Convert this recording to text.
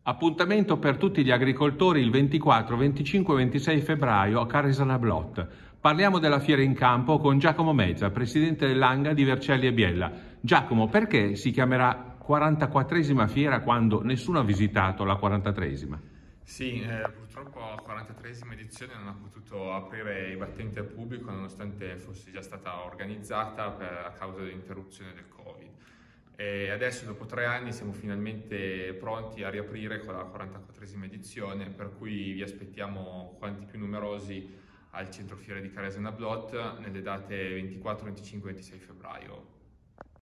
Appuntamento per tutti gli agricoltori il 24, 25 e 26 febbraio a Caresana-Blot. Parliamo della fiera in campo con Giacomo Mezza, presidente dell'Anga di Vercelli e Biella. Giacomo, perché si chiamerà 44esima fiera quando nessuno ha visitato la 43esima? Sì, purtroppo la 43esima edizione non ha potuto aprire i battenti al pubblico nonostante fosse già stata organizzata a causa dell'interruzione del Covid. E adesso, dopo 3 anni, siamo finalmente pronti a riaprire con la 44esima edizione, per cui vi aspettiamo quanti più numerosi al centro fiera di Caresana Blot nelle date 24, 25 e 26 febbraio.